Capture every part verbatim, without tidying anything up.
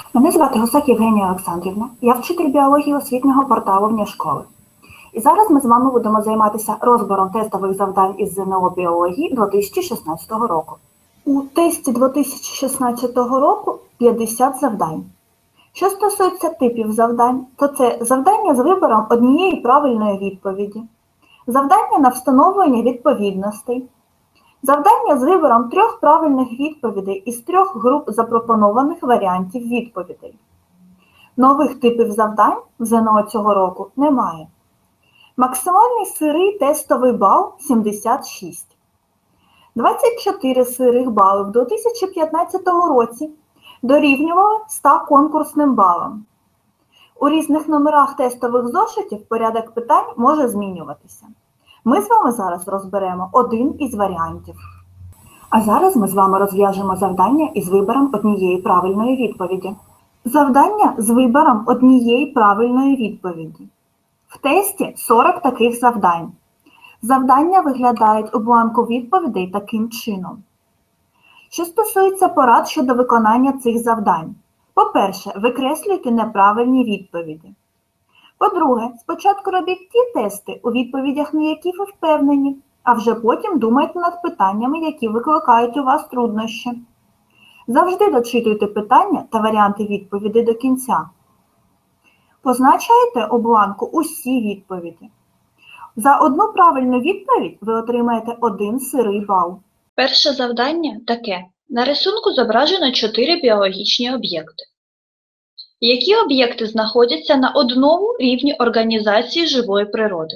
Мене звати Гусак Євгенія Олександрівна, я вчитель біології освітнього порталу «Вне школи». І зараз ми з вами будемо займатися розбором тестових завдань із ЗНО біології дві тисячі шістнадцятого року. У тесті дві тисячі шістнадцятого року п'ятдесят завдань. Що стосується типів завдань, то це завдання з вибором однієї правильної відповіді, завдання на встановлення відповідностей, завдання з вибором трьох правильних відповідей із трьох груп запропонованих варіантів відповідей. Нових типів завдань в ЗНО цього року немає. Максимальний сирий тестовий бал – сімдесят шість. двадцять чотири сирих бали в дві тисячі п'ятнадцятому році дорівнювали ста конкурсним балам. У різних номерах тестових зошитів порядок питань може змінюватися. Ми з вами зараз розберемо один із варіантів. А зараз ми з вами розв'яжемо завдання із вибором однієї правильної відповіді. Завдання з вибором однієї правильної відповіді. В тесті сорок таких завдань. Завдання виглядають у бланку відповідей таким чином. Що стосується порад щодо виконання цих завдань. По-перше, викреслюйте неправильні відповіді. По-друге, спочатку робіть ті тести, у відповідях на які ви впевнені, а вже потім думайте над питаннями, які викликають у вас труднощі. Завжди дочитуйте питання та варіанти відповідей до кінця. Позначайте у бланку усі відповіді. За одну правильну відповідь ви отримаєте один сирий бал. Перше завдання таке. На рисунку зображено чотири біологічні об'єкти. Які об'єкти знаходяться на одному рівні організації живої природи?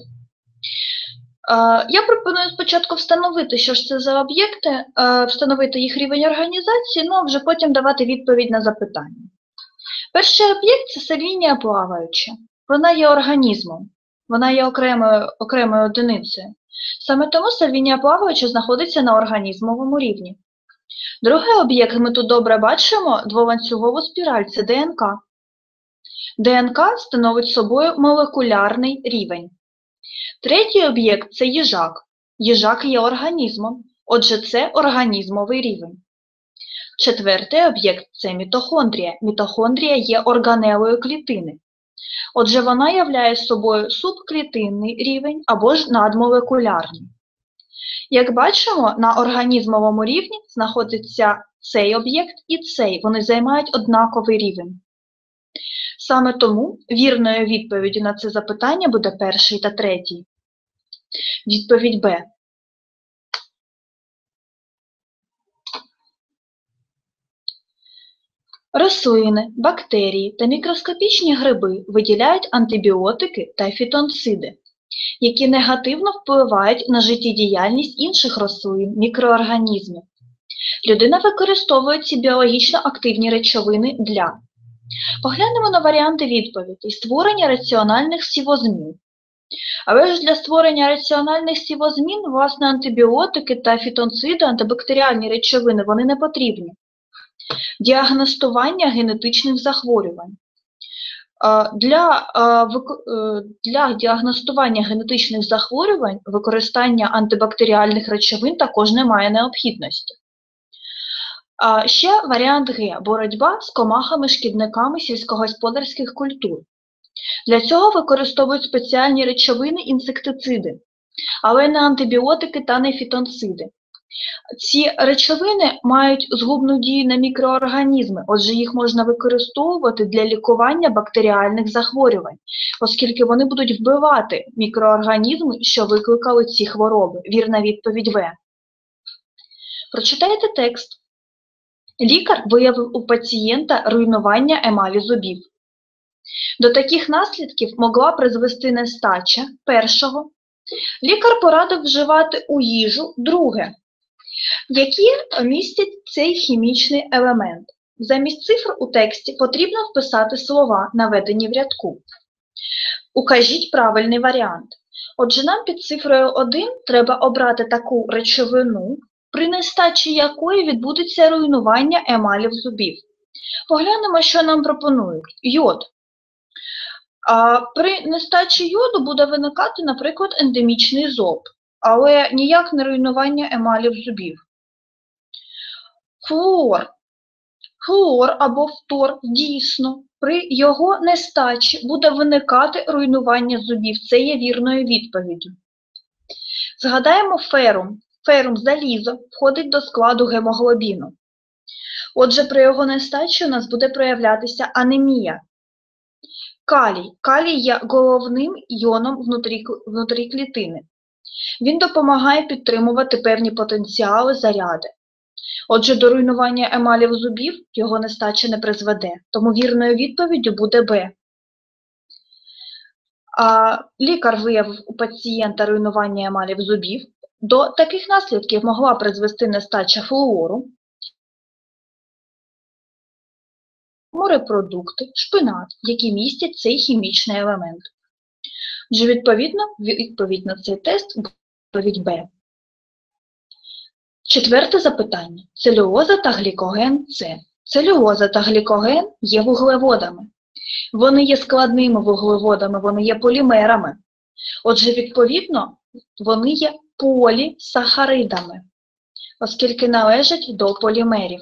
Я пропоную спочатку встановити, що ж це за об'єкти, встановити їх рівень організації, ну а вже потім давати відповідь на запитання. Перший об'єкт – це сальвінія плаваюча. Вона є організмом, вона є окремою, окремою одиницею. Саме тому сальвінія плаваюча знаходиться на організмовому рівні. Другий об'єкт, ми тут добре бачимо, дволанцюгову спіраль – це ДНК. ДНК становить собою молекулярний рівень. Третій об'єкт – це їжак. Їжак є організмом, отже це організмовий рівень. Четвертий об'єкт – це мітохондрія. Мітохондрія є органелою клітини. Отже, вона являє собою субклітинний рівень або ж надмолекулярний. Як бачимо, на організмовому рівні знаходиться цей об'єкт і цей. Вони займають однаковий рівень. Саме тому вірною відповіддю на це запитання буде перший та третій. Відповідь Б. Рослини, бактерії та мікроскопічні гриби виділяють антибіотики та фітонциди, які негативно впливають на життєдіяльність інших рослин, мікроорганізмів. Людина використовує ці біологічно активні речовини для. Поглянемо на варіанти відповідей. Створення раціональних сівозмін. Але ж для створення раціональних сівозмін, власне, антибіотики та фітонциди, антибактеріальні речовини, вони не потрібні. Діагностування генетичних захворювань. Для, для діагностування генетичних захворювань використання антибактеріальних речовин також немає необхідності. Ще варіант Г – боротьба з комахами-шкідниками сільськогосподарських культур. Для цього використовують спеціальні речовини інсектициди, але не антибіотики та не фітонциди. Ці речовини мають згубну дію на мікроорганізми, отже їх можна використовувати для лікування бактеріальних захворювань, оскільки вони будуть вбивати мікроорганізми, що викликали ці хвороби. Вірна відповідь В. Прочитайте текст. Лікар виявив у пацієнта руйнування емалі зубів. До таких наслідків могла призвести нестача першого. Лікар порадив вживати у їжу друге, які містять цей хімічний елемент. Замість цифр у тексті потрібно вписати слова, наведені в рядку. Укажіть правильний варіант. Отже, нам під цифрою один треба обрати таку речовину, при нестачі якої відбудеться руйнування емалів зубів. Поглянемо, що нам пропонують. Йод. А при нестачі йоду буде виникати, наприклад, ендемічний зоб, але ніяк не руйнування емалів зубів. Флуор. Флуор або фтор дійсно при його нестачі буде виникати руйнування зубів. Це є вірною відповіддю. Згадаємо ферум. Ферум залізо входить до складу гемоглобіну. Отже, при його нестачі у нас буде проявлятися анемія. Калій. Калій є головним іоном внутрі, внутрі клітини. Він допомагає підтримувати певні потенціали заряди. Отже, до руйнування емалів зубів його нестача не призведе, тому вірною відповіддю буде Б. А лікар виявив у пацієнта руйнування емалів зубів. До таких наслідків могла призвести нестача флуору, морепродукти, шпинат, які містять цей хімічний елемент. Отже, відповідно, відповідь на цей тест буде відповідь Б. Четверте запитання. Целюлоза та глікоген – це. Целюлоза та глікоген є вуглеводами. Вони є складними вуглеводами, вони є полімерами. Отже, відповідно, вони є полісахаридами, оскільки належать до полімерів.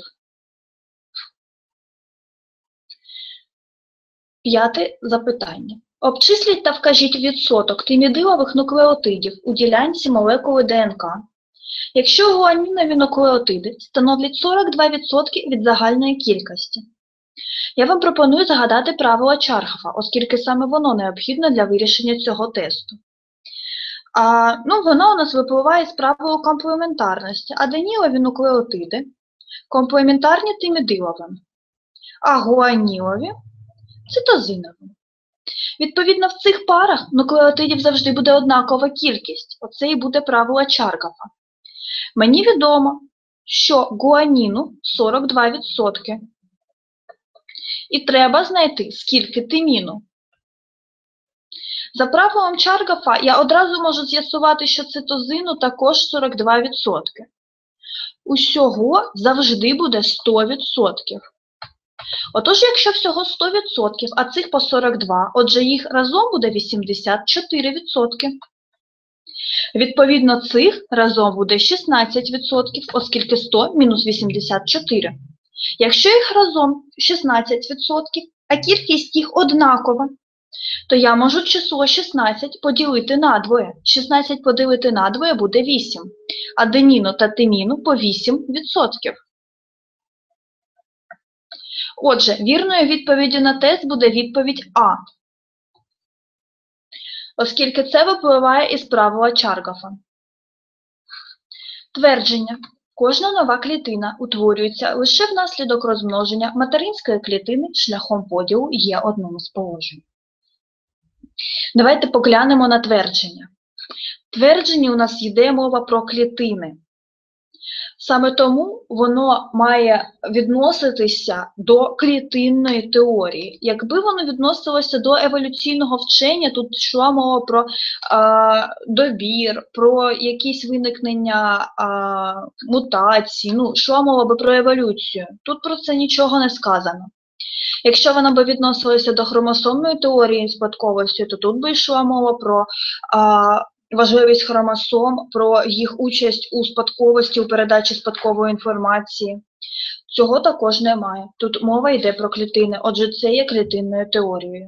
П'яте запитання. Обчисліть та вкажіть відсоток тимідилових нуклеотидів у ділянці молекули ДНК, якщо гуанінові нуклеотиди становлять сорок два відсотки від загальної кількості. Я вам пропоную згадати правило Чаргафа, оскільки саме воно необхідне для вирішення цього тесту. А, ну, воно у нас випливає з правилу комплементарності. Аденілові нуклеотиди комплементарні тимідиловим, а гуанілові – цитозиновим. Відповідно, в цих парах нуклеотидів завжди буде однакова кількість. Оце і буде правило Чаргафа. Мені відомо, що гуаніну сорок два відсотки. І треба знайти, скільки тиміну. За правилом Чаргафа я одразу можу з'ясувати, що цитозину також сорок два відсотки. Усього завжди буде сто відсотків. Отож, якщо всього сто відсотків, а цих по сорок два, отже їх разом буде вісімдесят чотири відсотки. Відповідно, цих разом буде шістнадцять відсотків, оскільки сто мінус вісімдесят чотири. Якщо їх разом шістнадцять відсотків, а кількість їх однакова, то я можу число шістнадцять поділити на двоє. шістнадцять поділити на двоє буде вісім. Аденіну та тиміну по вісім відсотків. Отже, вірною відповіддю на тест буде відповідь А, оскільки це випливає із правила Чаргафа. Твердження. Кожна нова клітина утворюється лише внаслідок розмноження материнської клітини шляхом поділу є одним з положень. Давайте поглянемо на твердження. В твердженні у нас йде мова про клітини. Саме тому воно має відноситися до клітинної теорії. Якби воно відносилося до еволюційного вчення, тут йшла мова про а, добір, про якісь виникнення а, мутацій, ну, йшла мова би про еволюцію. Тут про це нічого не сказано. Якщо вона би відносилася до хромосомної теорії спадковості, то тут би йшла мова про а, важливість хромосом, про їх участь у спадковості, у передачі спадкової інформації. Цього також немає. Тут мова йде про клітини, отже, це є клітинною теорією.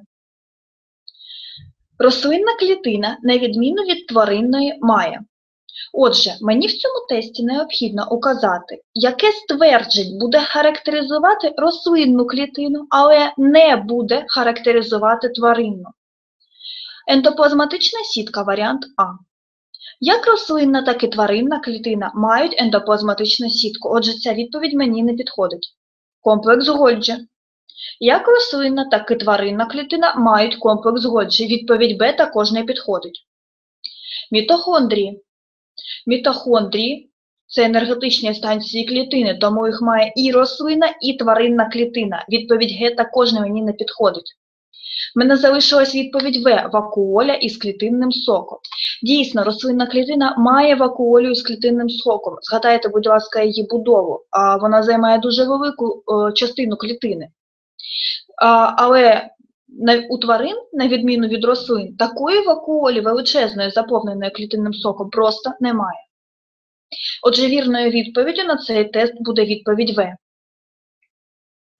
Рослинна клітина, на відміну від тваринної, має. Отже, мені в цьому тесті необхідно указати, яке з тверджень буде характеризувати рослинну клітину, але не буде характеризувати тваринну. Ендоплазматична сітка – варіант А. Як рослинна, так і тваринна клітина мають ендоплазматичну сітку, отже, ця відповідь мені не підходить. Комплекс Гольджі. Як рослинна, так і тваринна клітина мають комплекс Гольджі, відповідь Б також не підходить. Мітохондрії. Мітохондрії – це енергетичні станції клітини, тому їх має і рослинна, і тваринна клітина. Відповідь Г також мені не підходить. В мене залишилась відповідь В – вакуоля із клітинним соком. Дійсно, рослинна клітина має вакуолю із клітинним соком. Згадайте, будь ласка, її будову. Вона займає дуже велику частину клітини. Але у тварин, на відміну від рослин, такої вакуолі величезної, заповненої клітинним соком, просто немає. Отже, вірною відповіддю на цей тест буде відповідь В.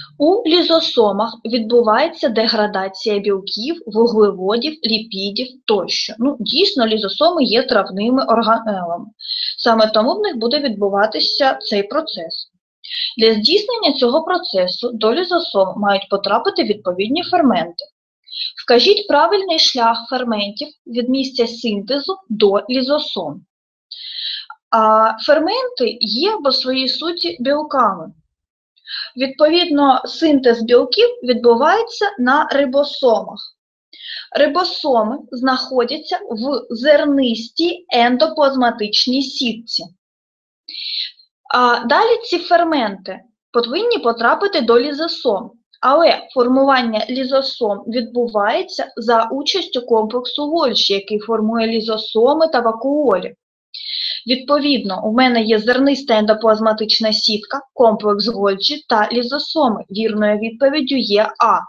У лізосомах відбувається деградація білків, вуглеводів, ліпідів тощо. Ну, дійсно, лізосоми є травними органелами. Саме тому в них буде відбуватися цей процес. Для здійснення цього процесу до лізосом мають потрапити відповідні ферменти. Вкажіть правильний шлях ферментів від місця синтезу до лізосом. А ферменти є по своїй суті білками. Відповідно, синтез білків відбувається на рибосомах. Рибосоми знаходяться в зернистій ендоплазматичній сітці. А далі ці ферменти повинні потрапити до лізосом, але формування лізосом відбувається за участю комплексу Гольджі, який формує лізосоми та вакуолі. Відповідно, у мене є зерниста ендоплазматична сітка, комплекс Гольджі та лізосоми. Вірною відповіддю є А.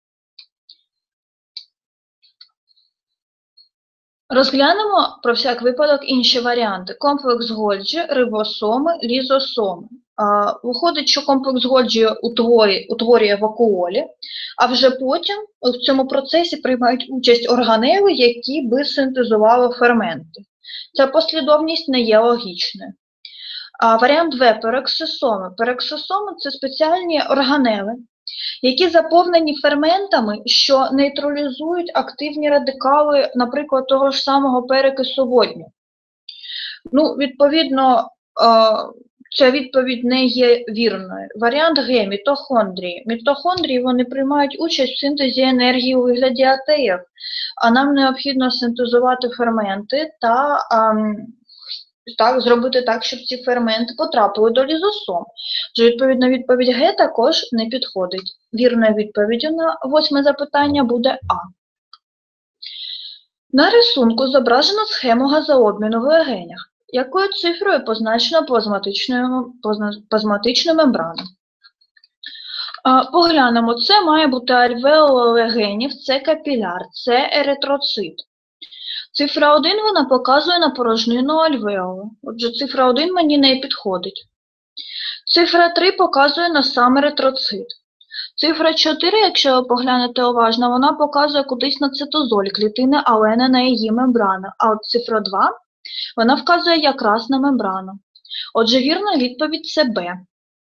Розглянемо про всяк випадок інші варіанти. Комплекс Гольджі, рибосоми, лізосоми. А, виходить, що комплекс Гольджі утворює, утворює вакуолі, а вже потім в цьому процесі приймають участь органели, які би синтезували ферменти. Ця послідовність не є логічною. А, варіант В – пероксисоми. Пероксисоми – це спеціальні органели, які заповнені ферментами, що нейтралізують активні радикали, наприклад, того ж самого перекису водню. Ну, відповідно, ця відповідь не є вірною. Варіант Г – мітохондрії. Мітохондрії вони приймають участь в синтезі енергії у вигляді АТФ, а нам необхідно синтезувати ферменти та так, зробити так, щоб ці ферменти потрапили до лізосом. Тож, відповідно, відповідь Г також не підходить. Вірною відповіддю на восьме запитання буде А. На рисунку зображено схему газообміну в легенях. Якою цифрою позначено плазматичну, плазматичну мембрану? Поглянемо, це має бути альвеола легенів, це капіляр, це еритроцит. Цифра один вона показує на порожнину альвеоли. Отже, цифра один мені не підходить. Цифра три показує на сам еритроцит. Цифра чотири, якщо ви поглянете уважно, вона показує кудись на цитозоль клітини, але не на її мембрану. А от цифра два, вона вказує якраз на мембрану. Отже, вірна відповідь це Б.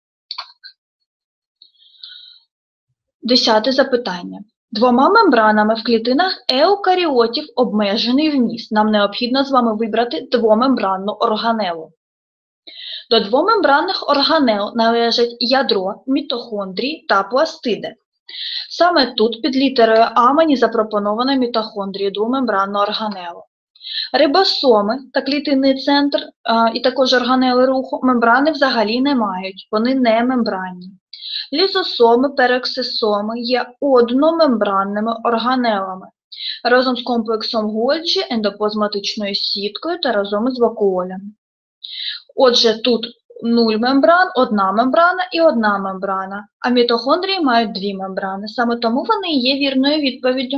Десяте запитання. Двома мембранами в клітинах еукаріотів обмежений вміст. Нам необхідно з вами вибрати двомембранну органелу. До двомембранних органел належать ядро, мітохондрії та пластиди. Саме тут під літерою А мені запропоновано мітохондрії двомембранну органелу. Рибосоми та клітинний центр, а, і також органели руху мембрани взагалі не мають, вони не мембранні. Лізосоми, пероксисоми є одномембранними органелами, разом з комплексом Гольджі, ендоплазматичною сіткою та разом із вакуолями. Отже, тут нуль мембран, одна мембрана і одна мембрана, а мітохондрії мають дві мембрани, саме тому вони і є вірною відповіддю.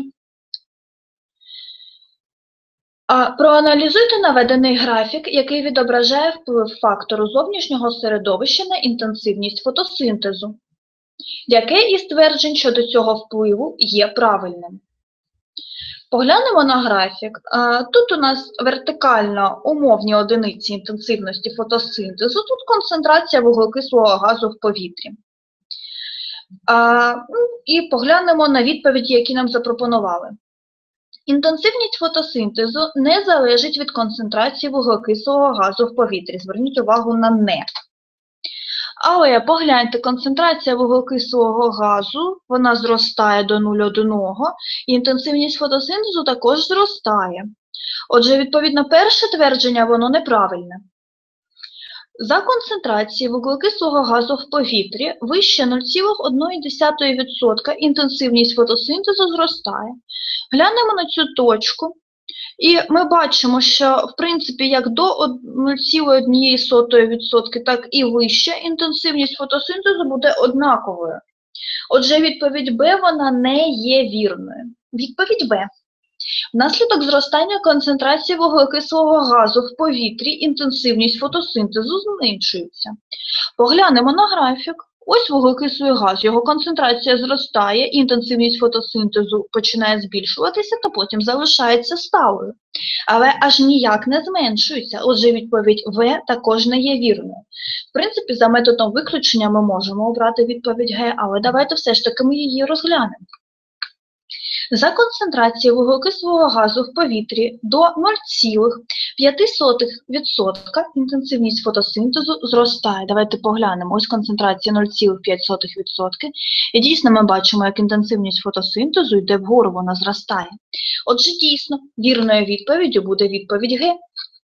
А проаналізуйте наведений графік, який відображає вплив фактору зовнішнього середовища на інтенсивність фотосинтезу. Яке із тверджень щодо цього впливу є правильним? Поглянемо на графік. Тут у нас вертикально умовні одиниці інтенсивності фотосинтезу, тут концентрація вуглекислого газу в повітрі. І поглянемо на відповіді, які нам запропонували. Інтенсивність фотосинтезу не залежить від концентрації вуглекислого газу в повітрі. Зверніть увагу на «не». Але погляньте, концентрація вуглекислого газу, вона зростає до нуль цілих одна десята, і інтенсивність фотосинтезу також зростає. Отже, відповідно, перше твердження, воно неправильне. За концентрації вуглекислого газу в повітрі вище нуль цілих одна десята відсотка інтенсивність фотосинтезу зростає. Глянемо на цю точку. І ми бачимо, що, в принципі, як до нуль цілих одна сотої відсотка, так і вище інтенсивність фотосинтезу буде однаковою. Отже, відповідь Б, вона не є вірною. Відповідь Б. Внаслідок зростання концентрації вуглекислого газу в повітрі інтенсивність фотосинтезу зменшується. Поглянемо на графік. Ось вуглекислий газ, його концентрація зростає, інтенсивність фотосинтезу починає збільшуватися, та потім залишається сталою. Але аж ніяк не зменшується, отже відповідь В також не є вірною. В принципі, за методом виключення ми можемо обрати відповідь Г, але давайте все ж таки ми її розглянемо. За концентрацією вуглекислого газу в повітрі до нуль цілих п'ять відсотка інтенсивність фотосинтезу зростає. Давайте поглянемо. Ось концентрація нуль цілих п'ять відсотка. І дійсно ми бачимо, як інтенсивність фотосинтезу йде вгору, вона зростає. Отже, дійсно, вірною відповіддю буде відповідь Г.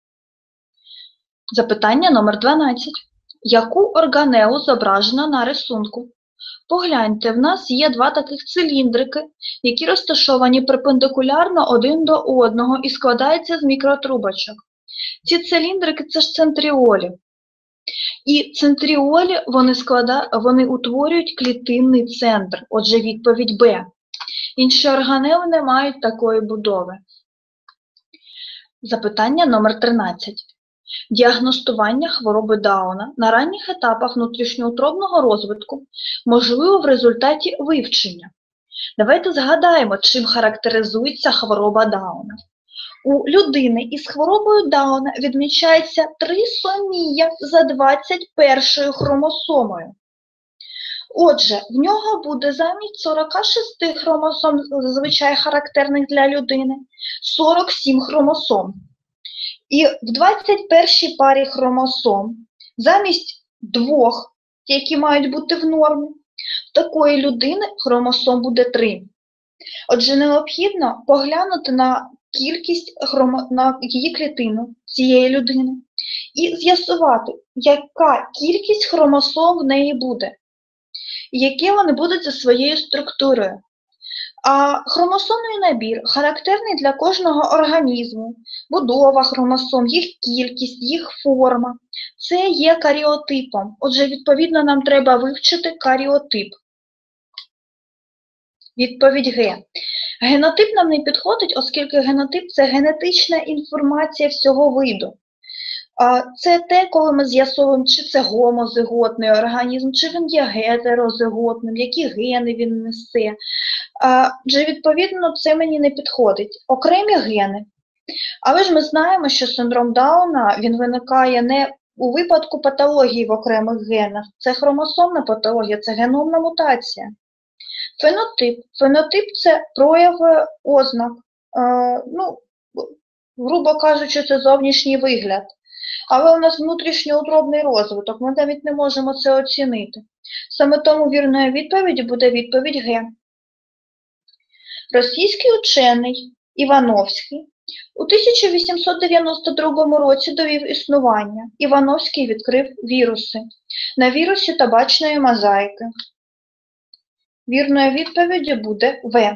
Запитання номер дванадцять. Яку органелу зображено на рисунку? Погляньте, в нас є два таких циліндрики, які розташовані перпендикулярно один до одного і складаються з мікротрубочок. Ці циліндрики – це ж центріолі. І центріолі, вони, склада... вони утворюють клітинний центр, отже відповідь Б. Інші органели не мають такої будови. Запитання номер тринадцять. Діагностування хвороби Дауна на ранніх етапах внутрішньоутробного розвитку можливо в результаті вивчення. Давайте згадаємо, чим характеризується хвороба Дауна. У людини із хворобою Дауна відмічається трисомія за двадцять першою хромосомою. Отже, в нього буде замість сорока шести хромосом, зазвичай характерних для людини, сорок сім хромосом. І в двадцять першій парі хромосом замість двох, які мають бути в нормі, в такої людини хромосом буде три. Отже, необхідно поглянути на кількість хромо... на її клітину цієї людини і з'ясувати, яка кількість хромосом в неї буде, і які вони будуть за своєю структурою. А хромосомний набір характерний для кожного організму. Будова хромосом, їх кількість, їх форма. Це є каріотипом. Отже, відповідно, нам треба вивчити каріотип. Відповідь Г. Генотип нам не підходить, оскільки генотип – це генетична інформація всього виду. Це те, коли ми з'ясовуємо, чи це гомозиготний організм, чи він є гетерозиготним, які гени він несе. Адже, відповідно, це мені не підходить. Окремі гени. Але ж ми знаємо, що синдром Дауна, він виникає не у випадку патології в окремих генах. Це хромосомна патологія, це геномна мутація. Фенотип. Фенотип – це прояв ознак. Ну, грубо кажучи, це зовнішній вигляд. Але у нас внутрішньоутробний розвиток, ми навіть не можемо це оцінити. Саме тому вірною відповіддю буде відповідь Г. Російський учений Івановський у тисяча вісімсот дев'яносто другому році довів існування. Івановський відкрив віруси. На вірусі табачної мозаїки. Вірною відповіддю буде В.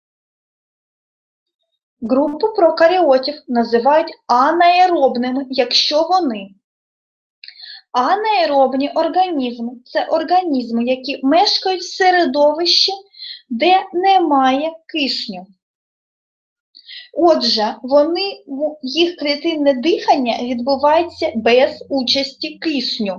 Групу прокаріотів називають анаеробними, якщо вони. Анаеробні організми – це організми, які мешкають в середовищі, де немає кисню. Отже, вони, їх клітинне дихання відбувається без участі кисню.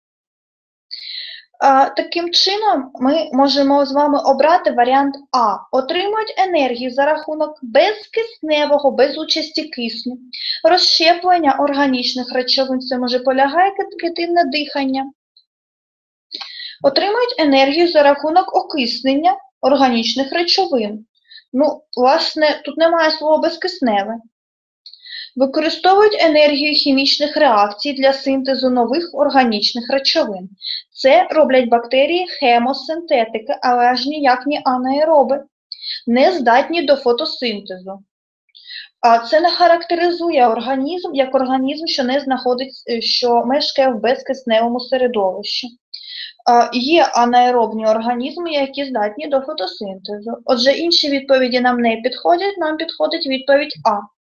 Таким чином, ми можемо з вами обрати варіант А. Отримують енергію за рахунок безкисневого, без участі кисню, розщеплення органічних речовин, це може полягає клітинне дихання. Отримують енергію за рахунок окиснення органічних речовин. Ну, власне, тут немає слова безкисневе. Використовують енергію хімічних реакцій для синтезу нових органічних речовин. Це роблять бактерії хемосинтетики, але аж ніяк не анаероби, не здатні до фотосинтезу. А це не характеризує організм як організм, що не знаходиться, що мешкає в безкисневому середовищі. Є анаеробні організми, які здатні до фотосинтезу. Отже, інші відповіді нам не підходять, нам підходить відповідь А.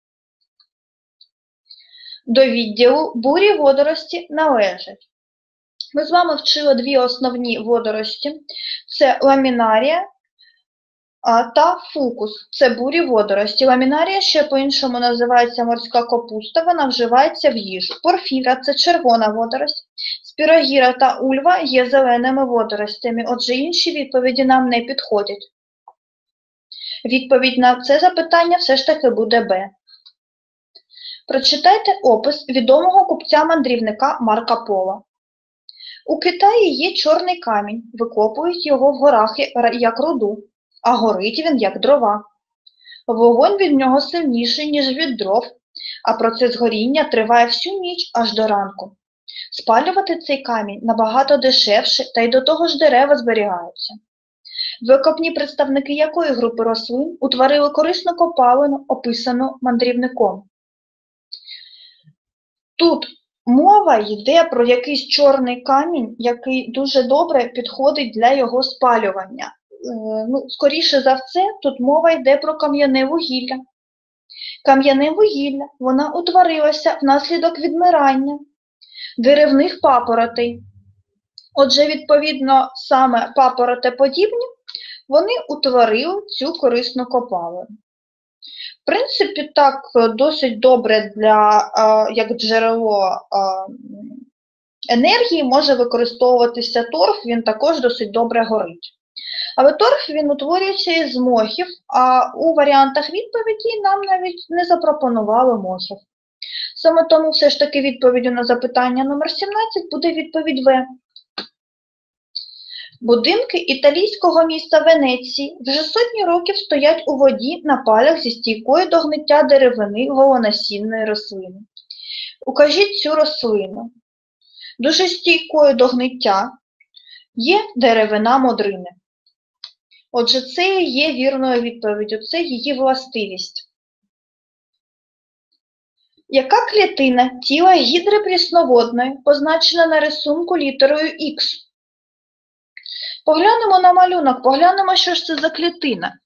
До відділу бурі водорості належать. Ми з вами вчили дві основні водорості. Це ламінарія, а, та фукус – це бурі водорості. Ламінарія ще по-іншому називається морська капуста, вона вживається в їжу. Порфіра – це червона водорость. Спірогіра та ульва є зеленими водоростями, отже інші відповіді нам не підходять. Відповідь на це запитання все ж таки буде Б. Прочитайте опис відомого купця-мандрівника Марка Пола. У Китаї є чорний камінь, викопують його в горах як руду, а горить він як дрова. Вогонь від нього сильніший, ніж від дров, а процес горіння триває всю ніч аж до ранку. Спалювати цей камінь набагато дешевше, та й до того ж дерева зберігаються. Викопні представники якої групи рослин утворили корисну копалину, описану мандрівником? Тут мова йде про якийсь чорний камінь, який дуже добре підходить для його спалювання. Ну, скоріше за все, тут мова йде про кам'яне вугілля. Кам'яне вугілля, вона утворилася внаслідок відмирання деревних папоротей. Отже, відповідно, саме папоротеподібні, вони утворили цю корисну копалину. В принципі, так досить добре для, як джерело енергії може використовуватися торф, він також досить добре горить. Але торф він утворюється із мохів, а у варіантах відповіді нам навіть не запропонували мохів. Саме тому все ж таки відповіддю на запитання номер сімнадцять буде відповідь В. Будинки італійського міста Венеції вже сотні років стоять у воді на палях зі стійкою до гниття деревини голонасінної рослини. Укажіть цю рослину. Дуже стійкою до гниття є деревина модрини. Отже, це є вірною відповіддю, це її властивість. Яка клітина тіла гідри прісноводної позначена на рисунку літерою Х? Поглянемо на малюнок, поглянемо, що ж це за клітина.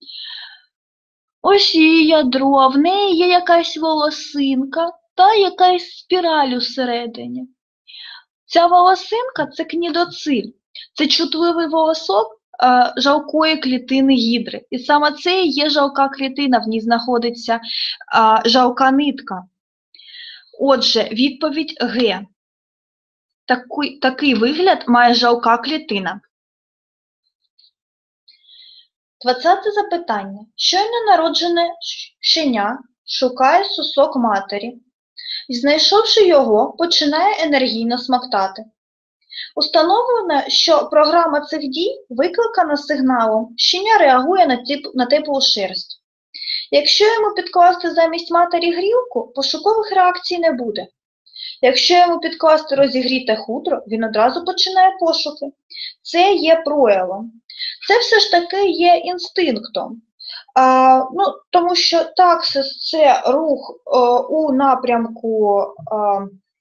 Ось її ядро, а в неї є якась волосинка та якась спіраль усередині. Ця волосинка – це кнідоциль, це чутливий волосок е, жалкої клітини гідри. І саме це і є жалка клітина, в ній знаходиться е, жалка нитка. Отже, відповідь Г. Такий, такий вигляд має жалка клітина. Двадцяте запитання. Щойно народжене щеня шукає сосок матері. Знайшовши його, починає енергійно смоктати. Установлено, що програма цих дій викликана сигналом, щеня реагує на, тіп, на теплу шерсть. Якщо йому підкласти замість матері грілку, пошукових реакцій не буде. Якщо йому підкласти розігріте хутро, він одразу починає пошуки. Це є проявом. Це все ж таки є інстинктом. А, ну, тому що таксис – це рух а, у напрямку а,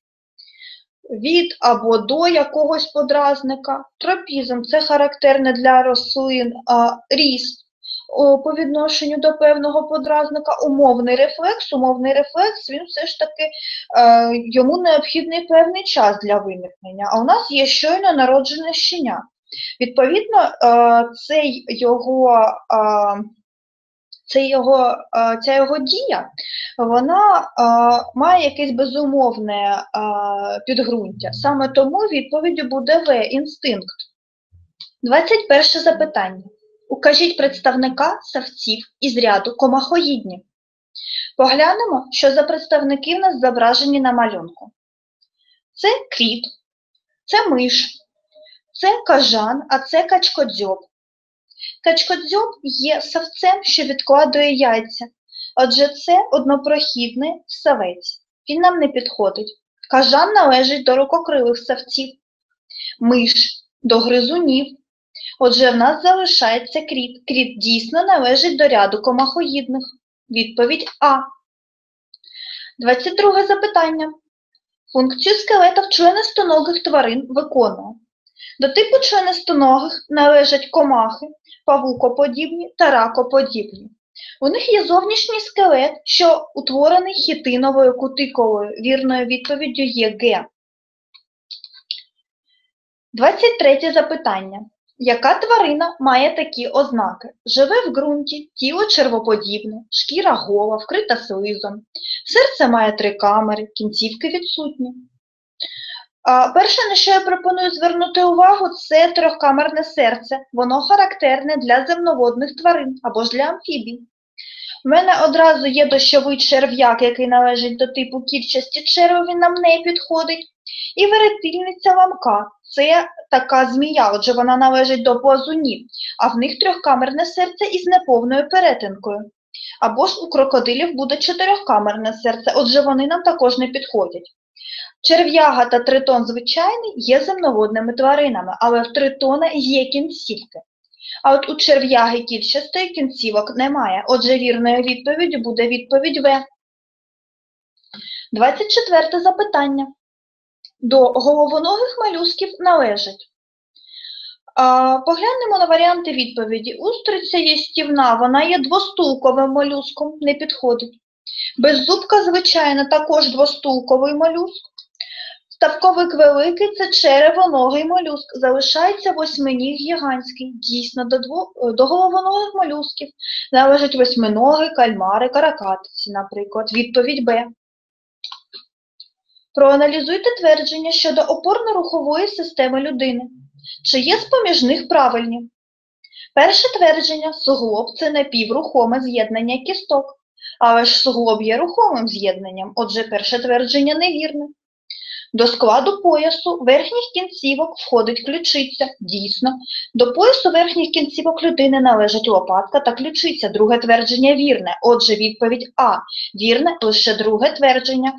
від або до якогось подразника. Тропізм – це характерне для рослин а, ріст о, по відношенню до певного подразника. Умовний рефлекс, умовний рефлекс, він все ж таки, а, йому необхідний певний час для виникнення. А у нас є щойно народжене щеня. Відповідно, а, цей його... А, Це його, ця його дія, вона а, має якесь безумовне а, підґрунтя. Саме тому відповіддю буде В – інстинкт. двадцять перше запитання. Укажіть представника савців із ряду комахоїдні. Поглянемо, що за представники в нас зображені на малюнку. Це кріт, це миш, це кажан, а це качкодзьоб. Качкодзьоб є савцем, що відкладує яйця. Отже, це однопрохідний савець. Він нам не підходить. Кажан належить до рукокрилих савців. Миш – до гризунів. Отже, в нас залишається кріт. Кріт дійсно належить до ряду комахоїдних. Відповідь А. двадцять друге запитання. Функцію скелета в членистоногих тварин виконує. До типу членистоногих належать комахи, павукоподібні та ракоподібні. У них є зовнішній скелет, що утворений хітиновою кутикулою. Вірною відповіддю є Г. двадцять третє запитання. Яка тварина має такі ознаки? Живе в ґрунті, тіло червоподібне, шкіра гола, вкрита слизом. Серце має три камери, кінцівки відсутні. А, перше, на що я пропоную звернути увагу, це трьохкамерне серце. Воно характерне для земноводних тварин або ж для амфібій. У мене одразу є дощовий черв'як, який належить до типу кільчасті черви, він нам не підходить. І веретильниця ламка. Це така змія, отже вона належить до плазунів, а в них трьохкамерне серце із неповною перетинкою. Або ж у крокодилів буде чотирьохкамерне серце, отже вони нам також не підходять. Черв'яга та тритон звичайний є земноводними тваринами, але в тритона є кінцівки. А от у черв'яги кільчастої кінцівок немає, отже вірною відповіддю буде відповідь В. двадцять четверте запитання. До головоногих молюсків належить. А, поглянемо на варіанти відповіді. Устриця їстівна, вона є двостулковим молюском, не підходить. Беззубка, звичайно, також двостулковий молюск. Ставковик великий – це черевоногий молюск. Залишається восьминіг гігантський. Дійсно, до, дво, до головоногих молюсків належать восьминоги, кальмари, каракатиці, наприклад. Відповідь Б. Проаналізуйте твердження щодо опорно-рухової системи людини. Чи є з-поміж них правильні? Перше твердження – суглоб – це напіврухоме з'єднання кісток. Але ж суглоб є рухомим з'єднанням, отже перше твердження невірне. До складу поясу верхніх кінцівок входить ключиця. Дійсно, до поясу верхніх кінцівок людини належать лопатка та ключиця. Друге твердження вірне, отже відповідь А. Вірне лише друге твердження.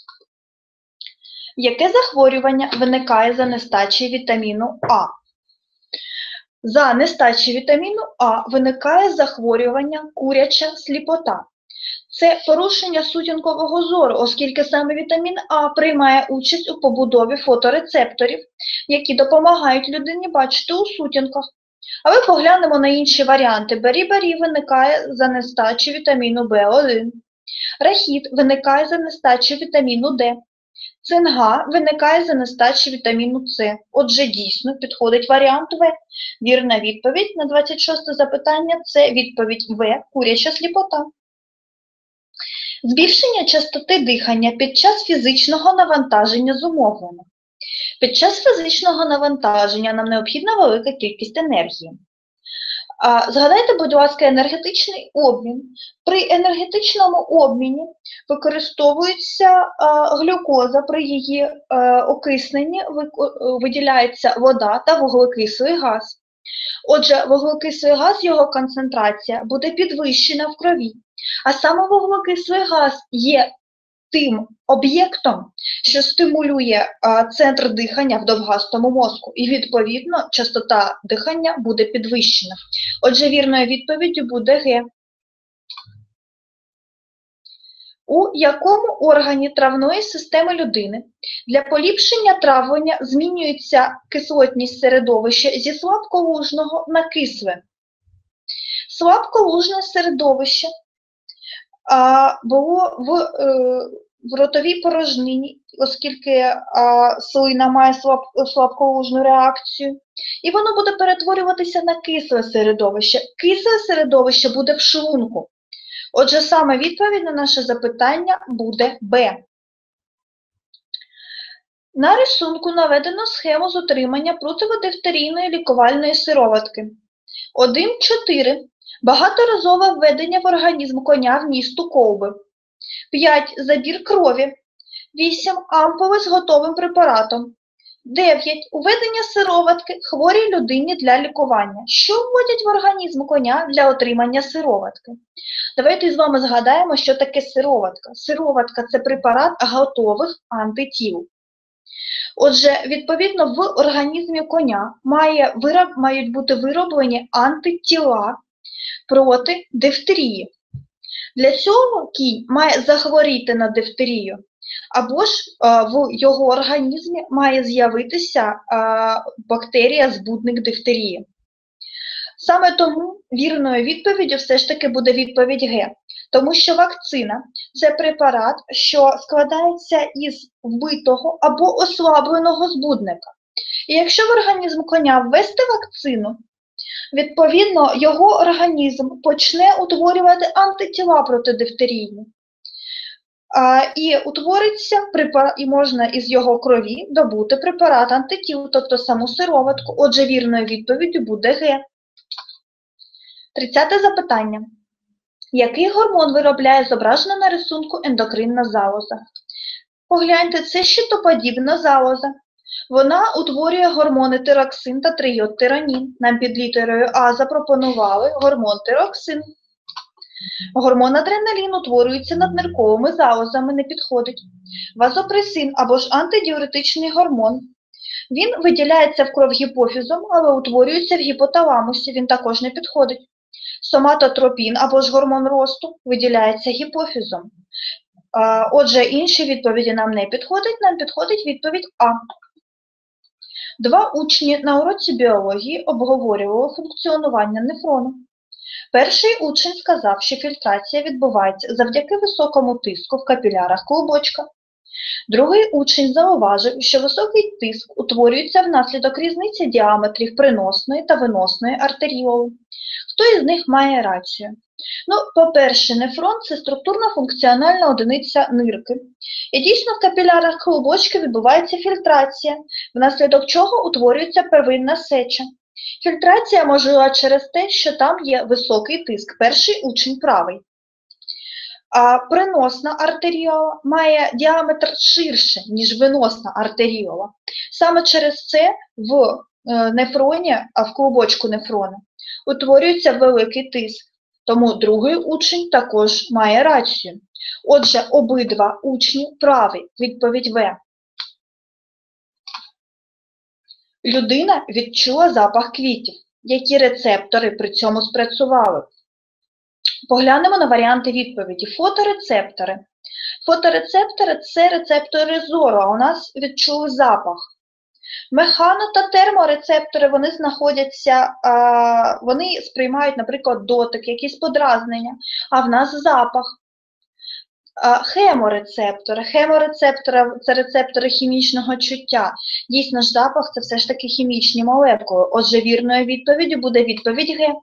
Яке захворювання виникає за нестачі вітаміну А? За нестачі вітаміну А виникає захворювання куряча сліпота. Це порушення сутінкового зору, оскільки саме вітамін А приймає участь у побудові фоторецепторів, які допомагають людині бачити у сутінках. Але поглянемо на інші варіанти. Бері-бері виникає за нестачі вітаміну Б один. Рахіт виникає за нестачі вітаміну Д. Цинга виникає за нестачі вітаміну С. Отже, дійсно, підходить варіант В. Вірна відповідь на двадцять шосте запитання – це відповідь В. Куряча сліпота. Збільшення частоти дихання під час фізичного навантаження зумовлено. Під час фізичного навантаження нам необхідна велика кількість енергії. А, згадайте, будь ласка, енергетичний обмін. При енергетичному обміні використовується а, глюкоза, при її а, окисненні виділяється вода та вуглекислий газ. Отже, вуглекислий газ, його концентрація буде підвищена в крові. А саме вуглекислий газ є тим об'єктом, що стимулює а, центр дихання в довгастому мозку. І, відповідно, частота дихання буде підвищена. Отже, вірною відповіддю буде Г. У якому органі травної системи людини для поліпшення травлення змінюється кислотність середовища зі слабколужного на кисле? Слабколужне середовище а, було в, е, в ротовій порожнині, оскільки а, слина має слаб, слабколужну реакцію, і воно буде перетворюватися на кисле середовище. Кисле середовище буде в шлунку. Отже, саме відповідь на наше запитання буде Б. На рисунку наведено схему з отримання противодифтерійної лікувальної сироватки. один чотири. Багаторазове введення в організм коня вмісту колби. п'ять. Забір крові. вісім. Ампули з готовим препаратом. дев'ять. Уведення сироватки хворій людині для лікування. Що вводять в організм коня для отримання сироватки? Давайте з вами згадаємо, що таке сироватка. Сироватка – це препарат готових антитіл. Отже, відповідно, в організмі коня має, вироб, мають бути вироблені антитіла проти дифтерії. Для цього кінь має захворіти на дифтерію, або ж а, в його організмі має з'явитися бактерія-збудник дифтерії. Саме тому вірною відповіддю все ж таки буде відповідь Г. Тому що вакцина – це препарат, що складається із вбитого або ослабленого збудника. І якщо в організм коня ввести вакцину, відповідно, його організм почне утворювати антитіла проти дифтерії. А, і утвориться, і можна із його крові добути препарат антитіл, тобто саму сироватку. Отже, вірною відповіддю буде Г. тридцяте запитання. Який гормон виробляє зображена на рисунку ендокринна залоза? Погляньте, це щитоподібна залоза. Вона утворює гормони тироксин та трийодтиронін. Нам під літерою А запропонували гормон тироксин. Гормон адреналін утворюється наднирковими залозами, не підходить. Вазопресин або ж антидіуретичний гормон. Він виділяється в кров гіпофізом, але утворюється в гіпоталамусі, він також не підходить. Соматотропін або ж гормон росту виділяється гіпофізом. Отже, інші відповіді нам не підходять, нам підходить відповідь А. Два учні на уроці біології обговорювали функціонування нефрону. Перший учень сказав, що фільтрація відбувається завдяки високому тиску в капілярах клубочка. Другий учень зауважив, що високий тиск утворюється внаслідок різниці діаметрів приносної та виносної артеріоли. Хто із них має рацію? Ну, по-перше, нефрон – це структурно-функціональна одиниця нирки. І дійсно в капілярах клубочка відбувається фільтрація, внаслідок чого утворюється первинна сеча. Фільтрація можлива через те, що там є високий тиск. Перший учень правий. А приносна артеріола має діаметр ширше, ніж виносна артеріола. Саме через це в нефроні, а в клубочку нефрона, утворюється великий тиск. Тому другий учень також має рацію. Отже, обидва учні праві. Відповідь В. Людина відчула запах квітів. Які рецептори при цьому спрацювали? Поглянемо на варіанти відповіді. Фоторецептори. Фоторецептори – це рецептори зору, а у нас відчули запах. Механо- та терморецептори, вони знаходяться, вони сприймають, наприклад, дотик, якісь подразнення, а в нас запах. Хеморецептори. Хеморецептори – це рецептори хімічного чуття. Дійсно ж, запах – це все ж таки хімічні молекули. Отже, вірною відповіддю буде відповідь Г.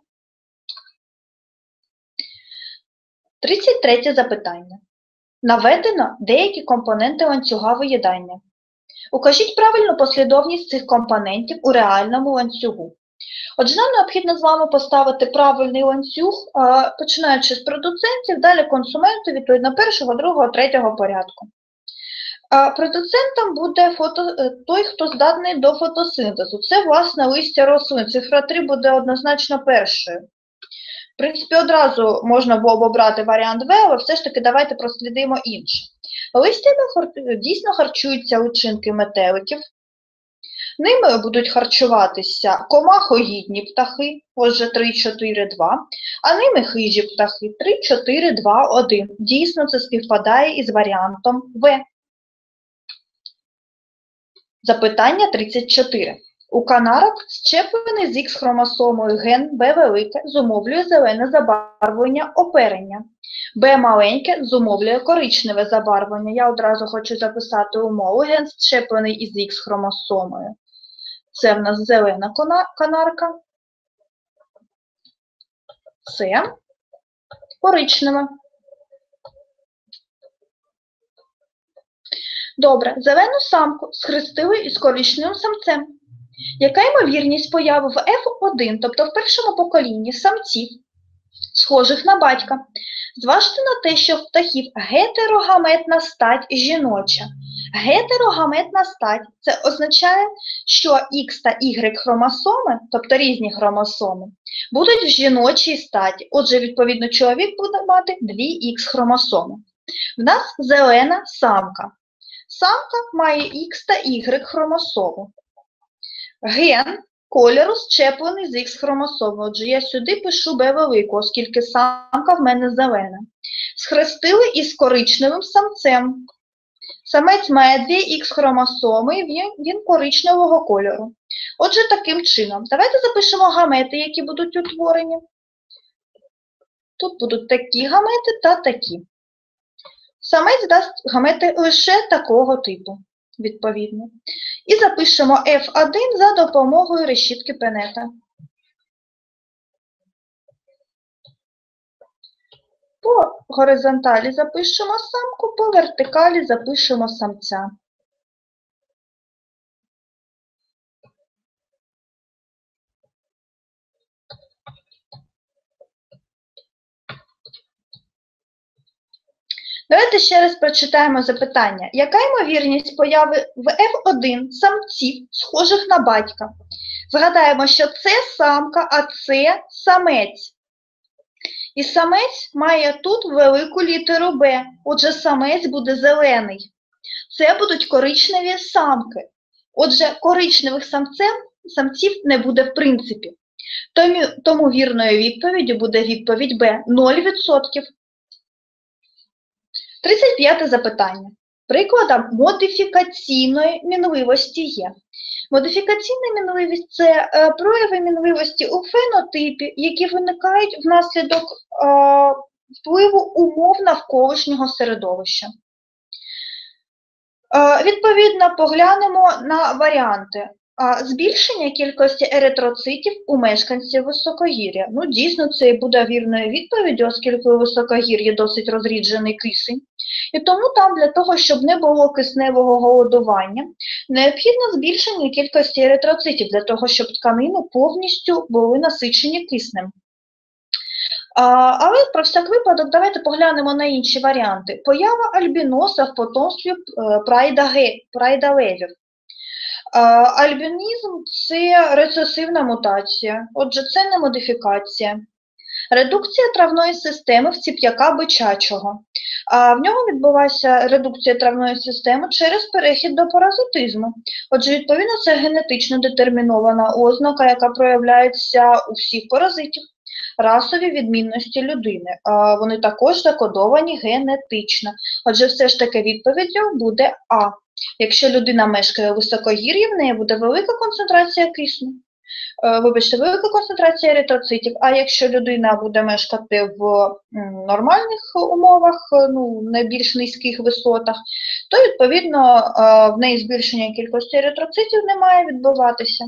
тридцять третє запитання. Наведено деякі компоненти ланцюга виїдання. Укажіть правильну послідовність цих компонентів у реальному ланцюгу. Отже, нам необхідно з вами поставити правильний ланцюг, починаючи з продуцентів, далі консументу, відповідно першого, другого, третього порядку. Продуцентом буде фото, той, хто здатний до фотосинтезу. Це, власне, листя рослин. Цифра три буде однозначно першою. В принципі, одразу можна було б обрати варіант В, але все ж таки давайте прослідимо інше. Листями дійсно харчуються личинки метеликів. Ними будуть харчуватися комахоїдні птахи, отже, три, чотири, два, а ними хижі птахи, три, чотири, два, один. Дійсно, це співпадає із варіантом В. Запитання тридцять чотири. У канарок щеплений з Х-хромосомою ген Б велике зумовлює зелене забарвлення оперення. Б маленьке зумовлює коричневе забарвлення. Я одразу хочу записати умову. Ген щеплений із Х-хромосомою. Це в нас зелена канарка. Це коричнева. Добре, зелену самку схрестили із коричневим самцем. Яка ймовірність появи в еф один, тобто в першому поколінні самців, схожих на батька? Зважте на те, що в птахів гетерогаметна стать жіноча. Гетерогаметна стать – це означає, що Х та Y хромосоми, тобто різні хромосоми, будуть в жіночій статі. Отже, відповідно, чоловік буде мати дві Х хромосоми. В нас зелена самка. Самка має Х та Y хромосому. Ген кольору щеплений з Х-хромосоми. Отже, я сюди пишу Б велику, оскільки самка в мене зелена. Схрестили із коричневим самцем. Самець має дві Х-хромосоми, він, він коричневого кольору. Отже, таким чином. Давайте запишемо гамети, які будуть утворені. Тут будуть такі гамети та такі. Самець дасть гамети лише такого типу. відповідно. І запишемо еф один за допомогою решітки Пенета. По горизонталі запишемо самку, по вертикалі запишемо самця. Давайте ще раз прочитаємо запитання. Яка ймовірність появи в еф один самців, схожих на батька? Згадаємо, що це самка, а це самець. І самець має тут велику літеру Б, отже самець буде зелений. Це будуть коричневі самки. Отже, коричневих самців, самців не буде в принципі. Тому, тому вірною відповіддю буде відповідь Б – нуль відсотків. тридцять п'яте запитання. Прикладом модифікаційної мінливості є. Модифікаційна мінливість – це е, прояви мінливості у фенотипі, які виникають внаслідок е, впливу умов навколишнього середовища. Е, відповідно, поглянемо на варіанти. А збільшення кількості еритроцитів у мешканців високогір'я. Ну, дійсно, це і буде вірною відповіддю, оскільки у високогір'ї досить розріджений кисень. І тому там для того, щоб не було кисневого голодування, необхідно збільшення кількості еритроцитів, для того, щоб тканини повністю були насичені киснем. А, але про всяк випадок давайте поглянемо на інші варіанти. Поява альбіноса в потомстві прайда-левів. Альбінізм – це рецесивна мутація, отже, це не модифікація. Редукція травної системи в ціп'яка бичачого. А в нього відбулася редукція травної системи через перехід до паразитизму. Отже, відповідно, це генетично детермінована ознака, яка проявляється у всіх паразитів. Расові відмінності людини. А вони також закодовані генетично. Отже, все ж таки відповіддю буде А. Якщо людина мешкає у високогір'ї, в неї буде велика концентрація кисню, вибачте, велика концентрація еритроцитів, а якщо людина буде мешкати в нормальних умовах, ну, на більш низьких висотах, то, відповідно, в неї збільшення кількості еритроцитів не має відбуватися.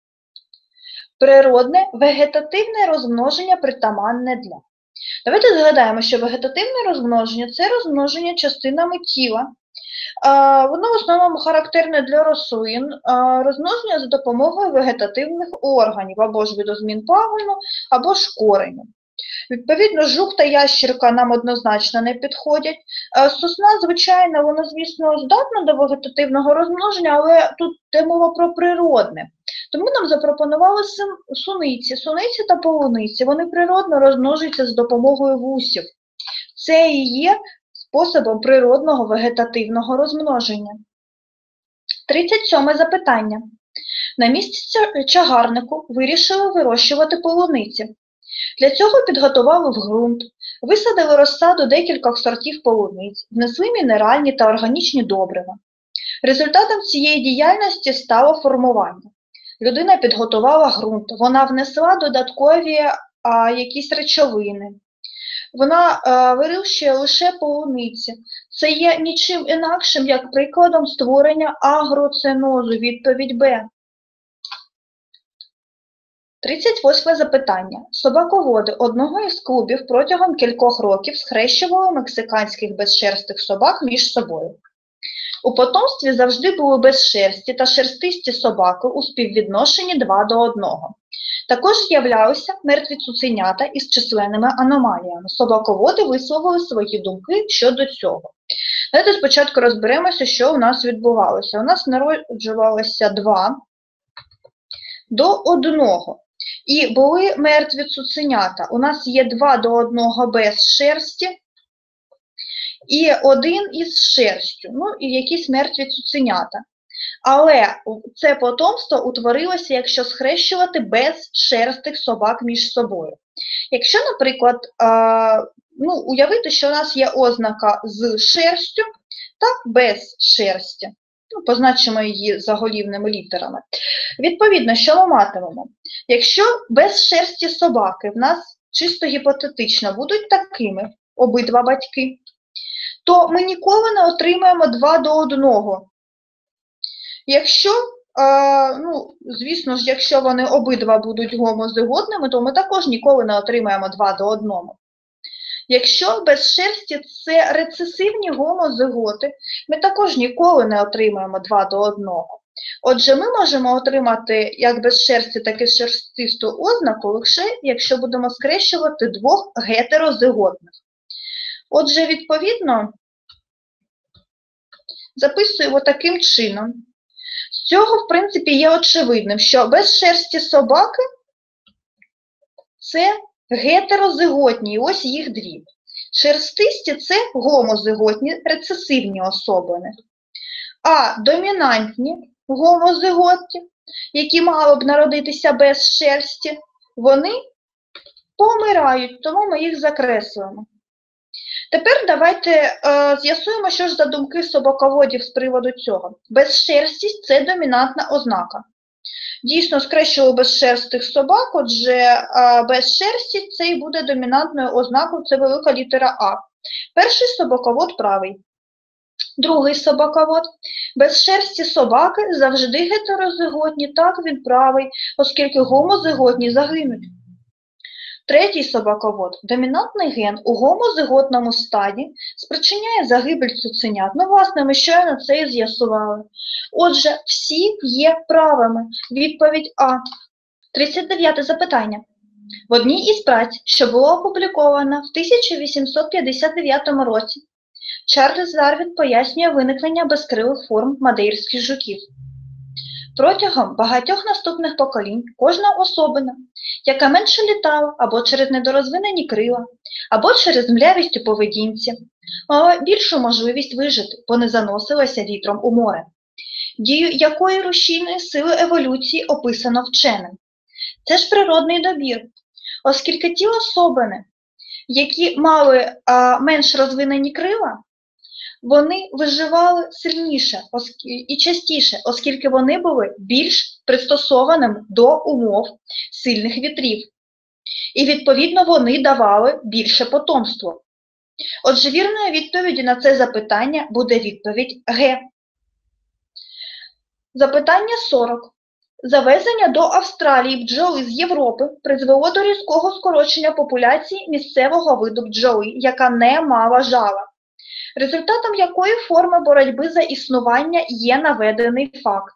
Природне вегетативне розмноження притаманне для. Давайте згадаємо, що вегетативне розмноження – це розмноження частинами тіла. Воно в основному характерне для рослин, розмноження за допомогою вегетативних органів, або ж видозмін пагону, або ж кореня. Відповідно, жук та ящірка нам однозначно не підходять. Сосна, звичайно, вона, звісно, здатна до вегетативного розмноження, але тут йде мова про природне. Тому нам запропонували суниці. Суниці та полуниці, вони природно розмножуються з допомогою вусів. Це і є способом природного вегетативного розмноження. тридцять сьоме запитання. На місці чагарнику вирішили вирощувати полуниці. Для цього підготували в ґрунт, висадили розсаду декількох сортів полуниць, внесли мінеральні та органічні добрива. Результатом цієї діяльності стало формування. Людина підготувала ґрунт, вона внесла додаткові а, якісь речовини. Вона а, вирощує лише полуниці. Це є нічим інакшим, як прикладом створення агроценозу, відповідь Б. тридцять восьме запитання. Собаководи одного із клубів протягом кількох років схрещували мексиканських безшерстих собак між собою. У потомстві завжди були безшерсті та шерстисті собаки у співвідношенні два до одного. Також з'являлися мертві цуценята із численними аномаліями. Собаководи висловили свої думки щодо цього. Давайте спочатку розберемося, що у нас відбувалося. У нас народжувалося два до одного. І були мертві цуценята. У нас є два до одного без шерсті і один із шерстю, ну і якісь мертві цуценята. Але це потомство утворилося, якщо схрещувати безшерстих собак між собою. Якщо, наприклад, ну, уявити, що у нас є ознака з шерстю та без шерсті. Ну, позначимо її заголівними літерами. Відповідно, що ми матимемо? Якщо безшерсті собаки в нас чисто гіпотетично будуть такими, обидва батьки, то ми ніколи не отримаємо два до одного. Якщо, е, ну, звісно ж, якщо вони обидва будуть гомозиготними, то ми також ніколи не отримаємо два до одного. Якщо без шерсті це рецесивні гомозиготи, ми також ніколи не отримаємо два до одного. Отже, ми можемо отримати як без шерсті, так і шерстисту ознаку лише, якщо будемо скрещувати двох гетерозиготних. Отже, відповідно, записуємо таким чином. З цього, в принципі, є очевидним, що без шерсті собаки це гетерозиготні, і ось їх дві. Шерстисті – це гомозиготні рецесивні особини. А домінантні гомозиготи, які мали б народитися без шерсті, вони помирають, тому ми їх закреслюємо. Тепер давайте е, з'ясуємо, що ж за думки собаководів з приводу цього. Безшерстість – це домінантна ознака. Дійсно, скрещували безшерстих собак, отже, е, безшерстість – це і буде домінантною ознакою, це велика літера А. Перший собаковод правий. Другий собаковод. Безшерсті собаки завжди гетерозиготні, так, він правий, оскільки гомозиготні загинуть. Третій собаковод. Домінантний ген у гомозиготному стаді спричиняє загибель цуценят. Ну, власне, ми щойно це і з'ясували. Отже, всі є правими. Відповідь А. тридцять дев'яте запитання. В одній із праць, що була опублікована в тисяча вісімсот п'ятдесят дев'ятому році, Чарльз Дарвін пояснює виникнення безкрилих форм мадейрських жуків. Протягом багатьох наступних поколінь кожна особина, яка менше літала або через недорозвинені крила, або через млявість у поведінці, мала більшу можливість вижити, бо не заносилася вітром у море. Дію якої рушійної сили еволюції описано вченим. Це ж природний добір, оскільки ті особини, які мали а, менш розвинені крила, вони виживали сильніше і частіше, оскільки вони були більш пристосованими до умов сильних вітрів. І, відповідно, вони давали більше потомство. Отже, вірною відповіддю на це запитання буде відповідь Г. Запитання сорок. Завезення до Австралії бджоли з Європи призвело до різкого скорочення популяції місцевого виду бджоли, яка не мала жала. Результатом якої форми боротьби за існування є наведений факт.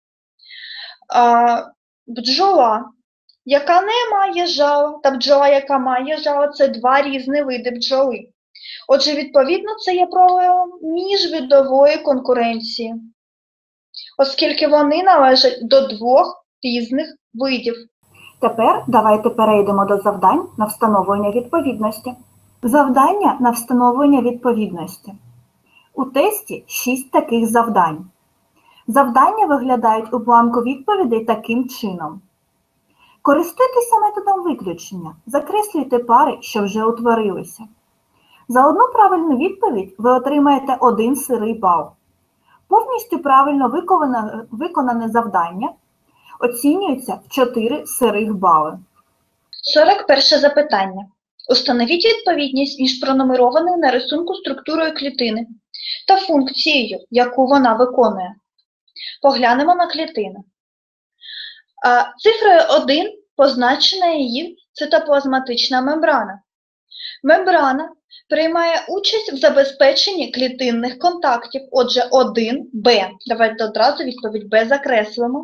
А, бджола, яка не має жала, та бджола, яка має жало, це два різні види бджоли. Отже, відповідно, це є проявом міжвидової конкуренції, оскільки вони належать до двох різних видів. Тепер давайте перейдемо до завдань на встановлення відповідності. Завдання на встановлення відповідності. У тесті шість таких завдань. Завдання виглядають у бланку відповідей таким чином. Користуйтеся методом виключення. Закреслюйте пари, що вже утворилися. За одну правильну відповідь ви отримаєте один сирий бал. Повністю правильно виконане, виконане завдання оцінюється в чотири сирих бали. сорок перше запитання. Установіть відповідність між пронумерованою на рисунку структурою клітини та функцією, яку вона виконує. Поглянемо на клітину. Цифрою один позначена її цитоплазматична мембрана. Мембрана приймає участь в забезпеченні клітинних контактів. Отже, один Б. Давайте одразу відповідь Б закреслимо.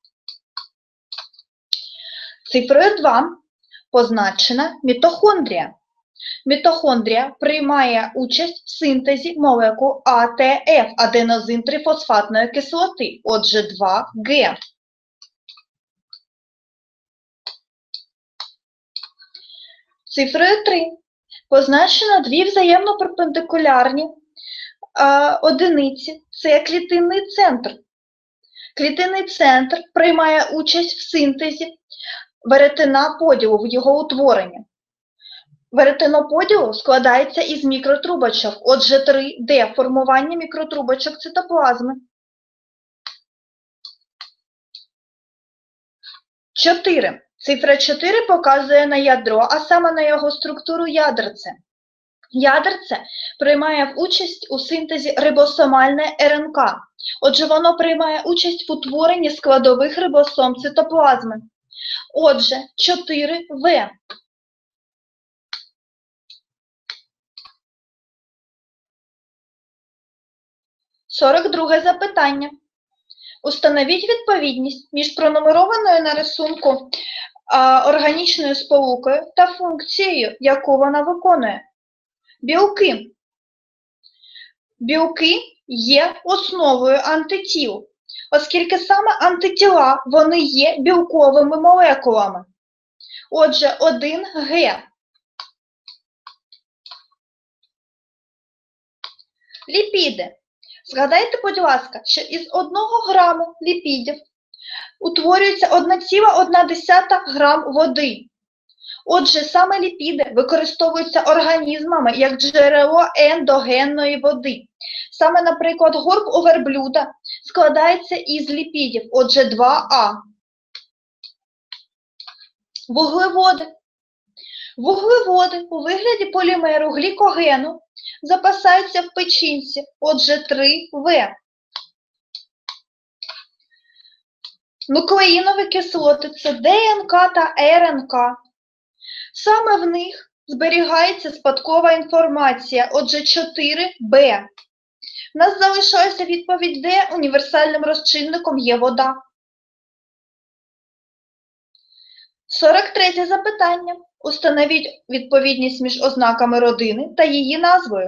Цифрою два позначена мітохондрія. Мітохондрія приймає участь в синтезі молекул А Т Ф, аденозин-трифосфатної кислоти, отже, два Г. Цифрою три позначено дві взаємно перпендикулярні а, одиниці. Це клітинний центр. Клітинний центр приймає участь в синтезі веретена поділу, в його утворенні. Веретено поділу складається із мікротрубочок, отже, три Д – формування мікротрубочок цитоплазми. чотири. Цифра чотири показує на ядро, а саме на його структуру ядерце. Ядерце приймає участь у синтезі рибосомальної Р Н К. Отже, воно приймає участь в утворенні складових рибосом цитоплазми. Отже, чотири В. сорок друге запитання. Установіть відповідність між пронумерованою на рисунку а, органічною сполукою та функцією, яку вона виконує. Білки. Білки є основою антитіл, оскільки саме антитіла вони є білковими молекулами. Отже, один Г. Ліпіди. Згадайте, будь ласка, що із одного граму ліпідів утворюється одна ціла одна десята грам води. Отже, саме ліпіди використовуються організмами як джерело ендогенної води. Саме, наприклад, горб у верблюда складається із ліпідів, отже, два А. Вуглеводи. Вуглеводи у вигляді полімеру глікогену запасаються в печінці, отже, три В. Нуклеїнові кислоти – це Д Н К та Р Н К. Саме в них зберігається спадкова інформація, отже, чотири Б. У нас залишилася відповідь Д, універсальним розчинником є вода. сорок третє запитання. Установіть відповідність між ознаками родини та її назвою.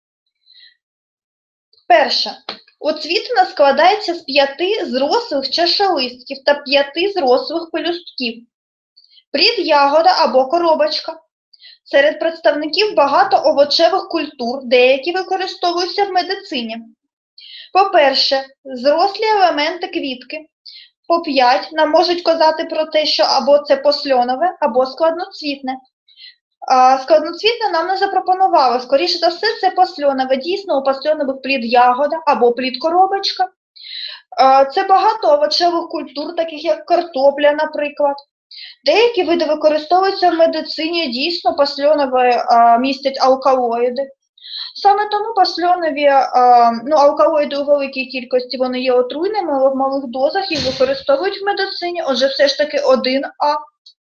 Перше. Оцвітина складається з п'яти зрослих чашелистків та п'яти зрослих пелюстків. Плід, ягода або коробочка. Серед представників багато овочевих культур, деякі використовуються в медицині. По-перше, зрослі елементи квітки. По п'ять нам можуть казати про те, що або це посльонове, або складноцвітне. А складноцвітне нам не запропонували. Скоріше за все, це посльонове. Дійсно, у посльонових плід ягода або плід коробочка. Це багато овочевих культур, таких як картопля, наприклад. Деякі види використовуються в медицині, дійсно, посльонові містять алкалоїди. Саме тому посльонові, ну, алкалоїди у великій кількості, вони є отруйними, але в малих дозах їх використовують в медицині, отже, все ж таки один А.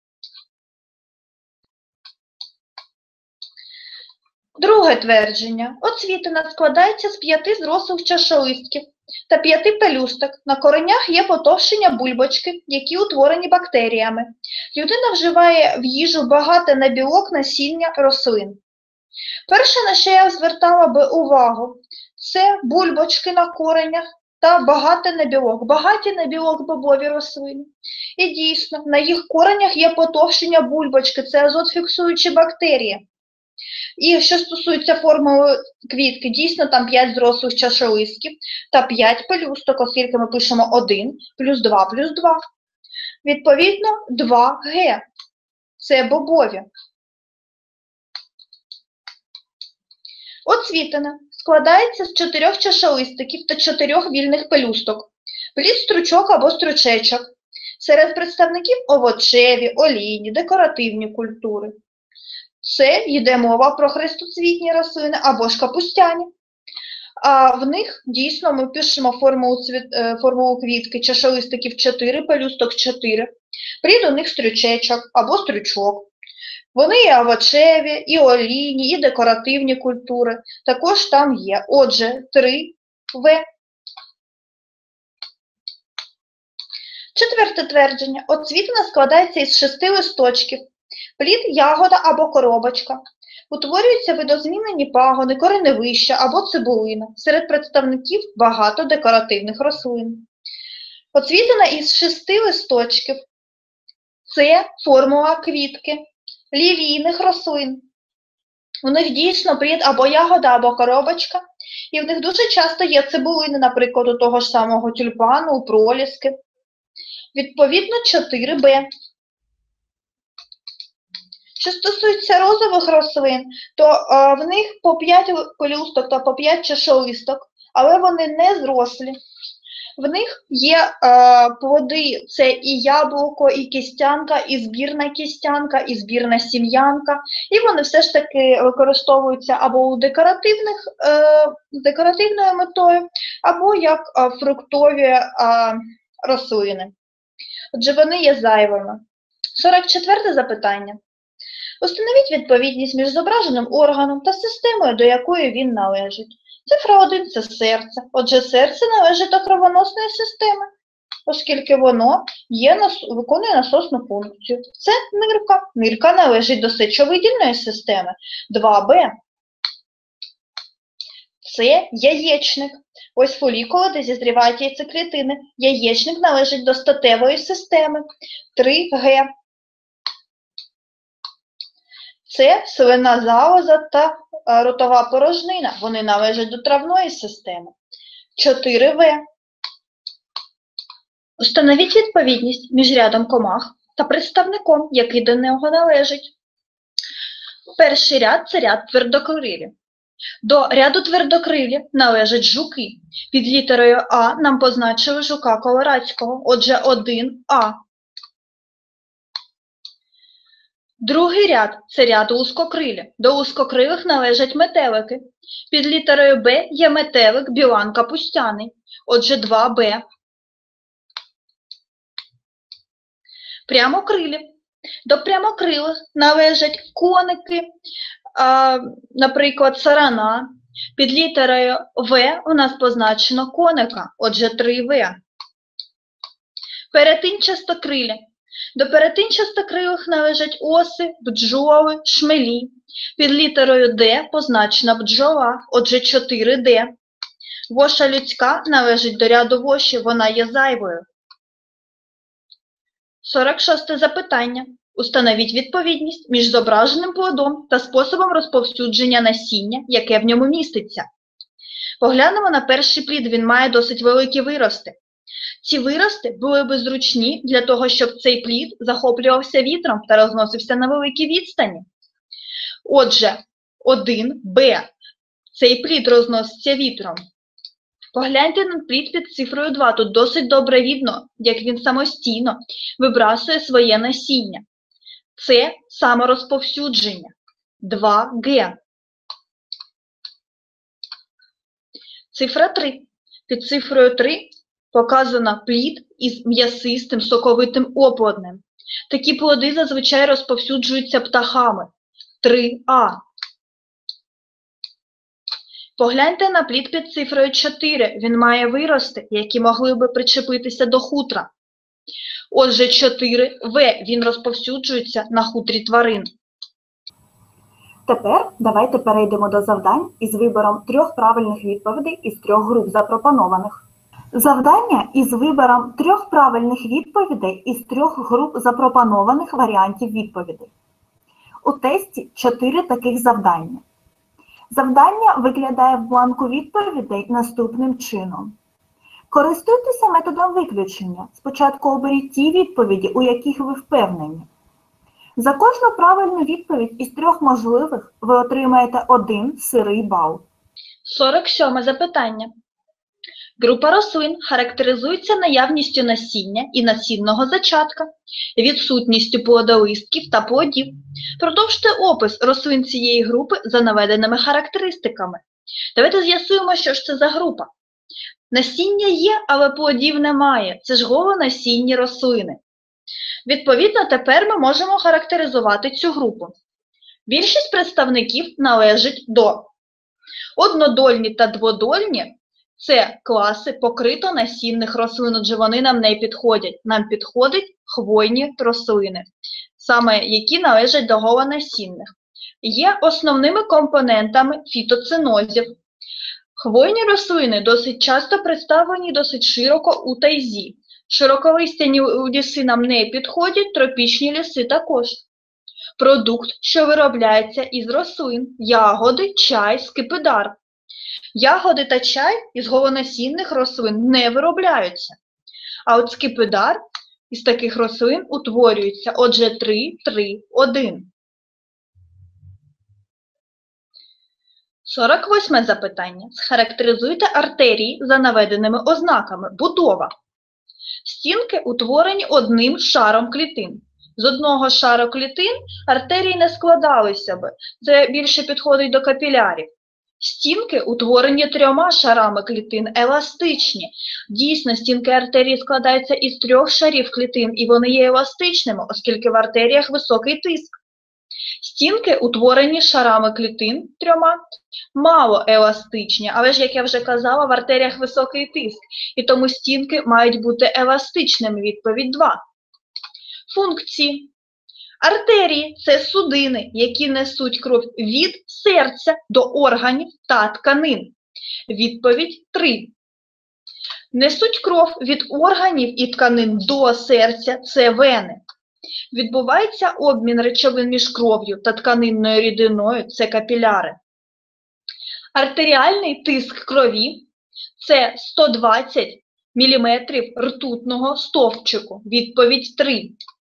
Друге твердження. Оцвітина складається з п'яти зрослих чашелистків та п'яти пелюсток. На коренях є потовщення бульбочки, які утворені бактеріями. Людина вживає в їжу багато на білок насіння рослин. Перше, на що я звертала би увагу, це бульбочки на коренях та багато на білок. Багаті на білок бобові рослини. І дійсно, на їх коренях є потовщення бульбочки, це азотфіксуючі бактерії. І що стосується формули квітки, дійсно там п'ять зрослих чашелистків та п'ять пелюсток, оскільки ми пишемо один плюс два плюс два. Відповідно, два Г. Це бобові. Оцвітина складається з чотирьох чашелистиків та чотирьох вільних пелюсток. Плід, стручок або стручечок. Серед представників овочеві, олійні, декоративні культури. Це йде мова про хрестоцвітні рослини або ж капустяні. А в них дійсно ми пишемо формулу, цвіт, формулу квітки, чашелистиків чотири, пелюсток чотири. Плід у них стручечок або стручок. Вони і овочеві, і олійні, і декоративні культури. Також там є. Отже, три В. Четверте твердження. Оцвітина складається із шести листочків. Плід, ягода або коробочка. Утворюються видозмінені пагони, кореневища або цибулина. Серед представників багато декоративних рослин. Оцвітина із шести листочків. Це формула квітки лілійних рослин. У них дійсно плід або ягода, або коробочка. І в них дуже часто є цибулини, наприклад, у того ж самого тюльпану, у проліски. Відповідно, чотири Б. Що стосується розових рослин, то а, в них по п'ять пелюсток та по п'ять чашелисток, але вони не зрослі. В них є е, плоди, це і яблуко, і кістянка, і збірна кістянка, і збірна сім'янка. І вони все ж таки використовуються або у декоративних, е, декоративною метою, або як е, фруктові е, рослини. Отже, вони є зайвими. сорок четверте запитання. Установіть відповідність між зображеним органом та системою, до якої він належить. Цифра один – це серце. Отже, серце належить до кровоносної системи, оскільки воно є, виконує насосну функцію. Це нирка. Нирка належить до сечовидільної системи. два Б. Це яєчник. Ось фолікули, де зізрівають яйцеклітини. Яєчник належить до статевої системи. три Г. Це слинна залоза та ротова порожнина. Вони належать до травної системи. чотири В. Установіть відповідність між рядом комах та представником, який до нього належить. Перший ряд – це ряд твердокрилі. До ряду твердокрилі належать жуки. Під літерою А нам позначили жука колорадського. Отже, один А. Другий ряд – це ряд узкокрилі. До узкокрилих належать метелики. Під літерою Б є метелик білан капустяний. Отже, два Б. Прямокрилі. До прямокрилих належать коники, а, наприклад, сарана. Під літерою В у нас позначено коника. Отже, три В. Перетинчастокрилі. До перетинчастокрилих належать оси, бджоли, шмелі. Під літерою Д позначена бджола, отже, чотири Д. Воша людська належить до ряду воші, вона є зайвою. сорок шосте запитання. Установіть відповідність між зображеним плодом та способом розповсюдження насіння, яке в ньому міститься. Поглянемо на перший плід, він має досить великі вирости. Ці вирости були би зручні для того, щоб цей плід захоплювався вітром та розносився на великій відстані. Отже, один Б. Цей плід розноситься вітром. Погляньте на плід під цифрою два. Тут досить добре видно, як він самостійно вибрасує своє насіння. Це саморозповсюдження. два Г. Цифра три. Під цифрою три показано плід із м'ясистим соковитим оплоднем. Такі плоди зазвичай розповсюджуються птахами. три А. Погляньте на плід під цифрою чотири. Він має вирости, які могли би причепитися до хутра. Отже, чотири В. Він розповсюджується на хутрі тварин. Тепер давайте перейдемо до завдань із вибором трьох правильних відповідей із трьох груп запропонованих. Завдання із вибором трьох правильних відповідей із трьох груп запропонованих варіантів відповідей. У тесті чотири таких завдання. Завдання виглядає в бланку відповідей наступним чином. Користуйтеся методом виключення. Спочатку оберіть ті відповіді, у яких ви впевнені. За кожну правильну відповідь із трьох можливих ви отримаєте один сирий бал. сорок сьоме запитання. Група рослин характеризується наявністю насіння і насінного зачатка, відсутністю плодолистків та плодів. Продовжте опис рослин цієї групи за наведеними характеристиками. Давайте з'ясуємо, що ж це за група. Насіння є, але плодів немає. Це ж голонасінні рослини. Відповідно, тепер ми можемо характеризувати цю групу. Більшість представників належить до однодольні та дводольні. Це класи покритонасінних рослин, отже вони нам не підходять. Нам підходять хвойні рослини, саме які належать до голонасінних. Є основними компонентами фітоцинозів. Хвойні рослини досить часто представлені досить широко у тайзі. Широковистяні ліси нам не підходять, тропічні ліси також. Продукт, що виробляється із рослин, ягоди, чай, скипидар. Ягоди та чай із голонасінних рослин не виробляються. А от скипидар із таких рослин утворюється. Отже, три, три, один. сорок восьме запитання. Схарактеризуйте артерії за наведеними ознаками. Будова. Стінки утворені одним шаром клітин. З одного шару клітин артерії не складалися би. Це більше підходить до капілярів. Стінки утворені трьома шарами клітин, еластичні. Дійсно, стінки артерії складаються із трьох шарів клітин, і вони є еластичними, оскільки в артеріях високий тиск. Стінки утворені шарами клітин трьома, мало еластичні, але ж, як я вже казала, в артеріях високий тиск, і тому стінки мають бути еластичними, відповідь два. Функції. Артерії – це судини, які несуть кров від серця до органів та тканин. Відповідь три. Несуть кров від органів і тканин до серця – це вени. Відбувається обмін речовин між кров'ю та тканинною рідиною – це капіляри. Артеріальний тиск крові – це сто двадцять міліметрів ртутного стовпчику. Відповідь три.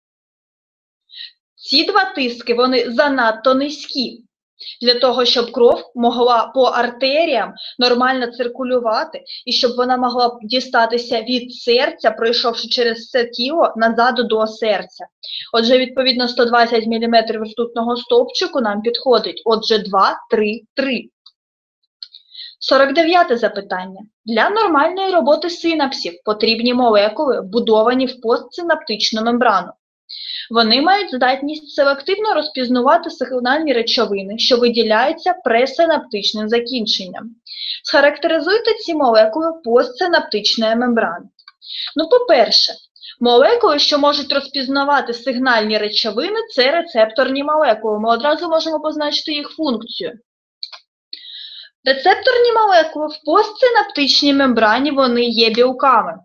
Ці два тиски, вони занадто низькі, для того, щоб кров могла по артеріям нормально циркулювати і щоб вона могла дістатися від серця, пройшовши через це тіло, назад до серця. Отже, відповідно, сто двадцять міліметрів ртутного стовпчику нам підходить. Отже, два, три, три. сорок дев'яте запитання. Для нормальної роботи синапсів потрібні молекули, вбудовані в постсинаптичну мембрану. Вони мають здатність селективно розпізнавати сигнальні речовини, що виділяються пресинаптичним закінченням. Схарактеризуйте ці молекули постсинаптичної мембрани. Ну, по-перше, молекули, що можуть розпізнавати сигнальні речовини, це рецепторні молекули. Ми одразу можемо позначити їх функцію. Рецепторні молекули в постсинаптичній мембрані, вони є білками.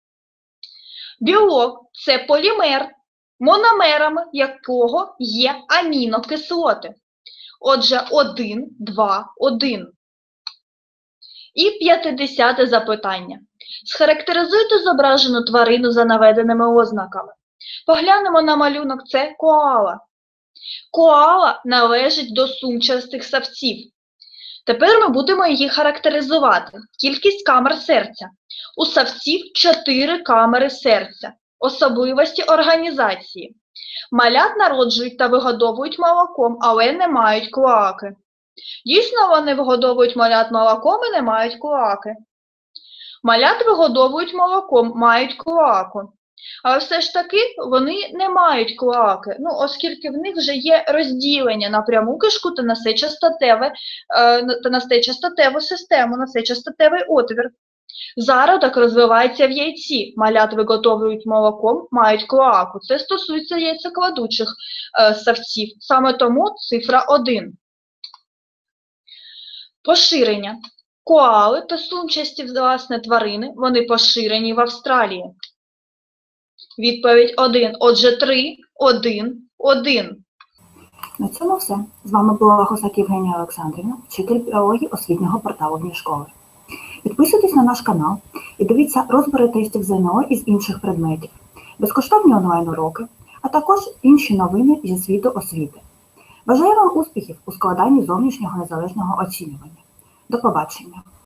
Білок – це полімер, мономерами якого є амінокислоти. Отже, один, два, один. І п'ятдесяте запитання. Схарактеризуйте зображену тварину за наведеними ознаками. Поглянемо на малюнок, це коала. Коала належить до сумчастих савців. Тепер ми будемо її характеризувати. Кількість камер серця. У савців чотири камери серця. Особливості організації. Малят народжують та вигодовують молоком, але не мають клоаки. Дійсно, вони вигодовують малят молоком і не мають клоаки. Малят вигодовують молоком, мають клоаку. Але все ж таки вони не мають клоаки, ну, оскільки в них вже є розділення на пряму кишку та на сечостатеве, е, та на сечостатеву систему, на сечостатевий отвір. Зародок розвивається в яйці. Малят виготовлюють молоком, мають клоаку. Це стосується яйцекладучих е, савців. Саме тому цифра один. Поширення. Коали та сумчасті, власне, тварини, вони поширені в Австралії. Відповідь один. Отже, три, один, один. На цьому все. З вами була Гусак Євгенія Олександрівна, вчитель біології освітнього порталу «Внішколи». Підписуйтесь на наш канал і дивіться розбори тестів ЗНО із інших предметів, безкоштовні онлайн-уроки, а також інші новини зі світу освіти. Бажаю вам успіхів у складанні зовнішнього незалежного оцінювання. До побачення!